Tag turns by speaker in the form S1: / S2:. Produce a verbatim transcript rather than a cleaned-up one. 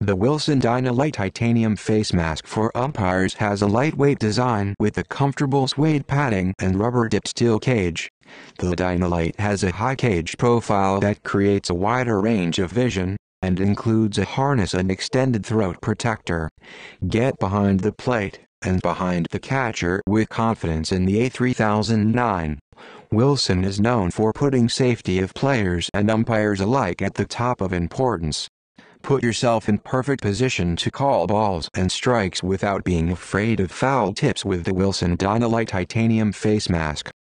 S1: The Wilson Dynalite Titanium Face Mask for umpires has a lightweight design with a comfortable suede padding and rubber-dipped steel cage. The Dynalite has a high cage profile that creates a wider range of vision, and includes a harness and extended throat protector. Get behind the plate and behind the catcher with confidence in the A three thousand nine. Wilson is known for putting safety of players and umpires alike at the top of importance. Put yourself in perfect position to call balls and strikes without being afraid of foul tips with the Wilson Dynalite Titanium Face Mask.